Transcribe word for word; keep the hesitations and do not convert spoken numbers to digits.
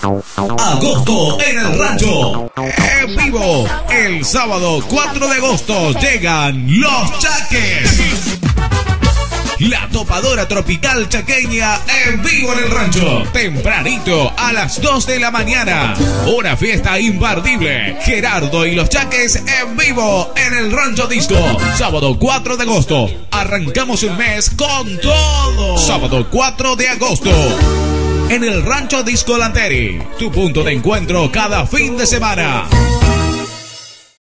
Agosto en el rancho. En vivo, el sábado cuatro de agosto llegan Los Chaques. La topadora tropical chaqueña en vivo en el rancho. Tempranito a las dos de la mañana. Una fiesta imperdible. Gerardo y Los Chaques en vivo en el Rancho Disco. Sábado cuatro de agosto. Arrancamos un mes con todo. Sábado cuatro de agosto. En el Rancho Disco Lanteri. Tu punto de encuentro cada fin de semana.